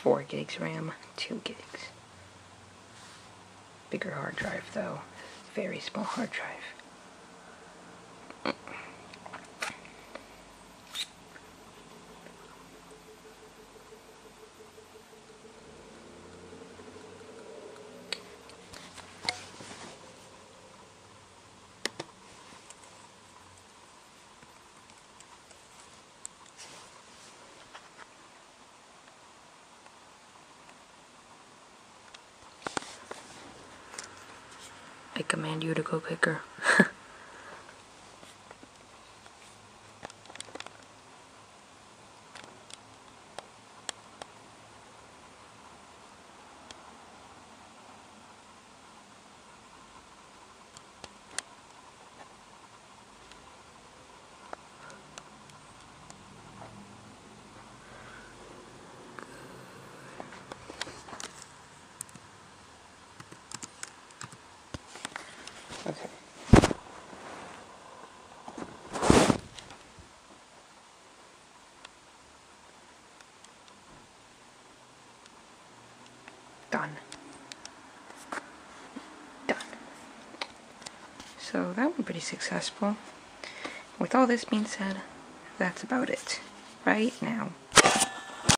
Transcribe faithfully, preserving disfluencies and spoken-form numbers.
four gigs RAM, two gigs. Bigger hard drive though, very small hard drive. I command you to go pick her. Okay. Done. Done. So that went pretty successful. With all this being said, that's about it. Right now.